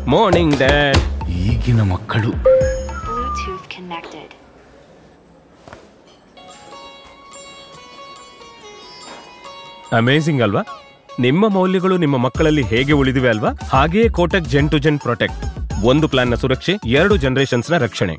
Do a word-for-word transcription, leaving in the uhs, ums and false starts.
Morning dad. ಈಗಿನ ಮಕ್ಕಳು. Amazing ಅಲ್ವಾ? ನಿಮ್ಮ ಮೌಲ್ಯಗಳು ನಿಮ್ಮ ಮಕ್ಕಳಲ್ಲಿ ಹೇಗೆ ಉಳಿದಿವೆ ಅಲ್ವಾ? ಹಾಗೆಯೇ Kotak gen two gen protect. ಒಂದು ಪ್ಲಾನ್ನ ಸುರಕ್ಷೆ, ಎರಡು ಜನರೇಷನ್ಸ್ನ ರಕ್ಷಣೆ.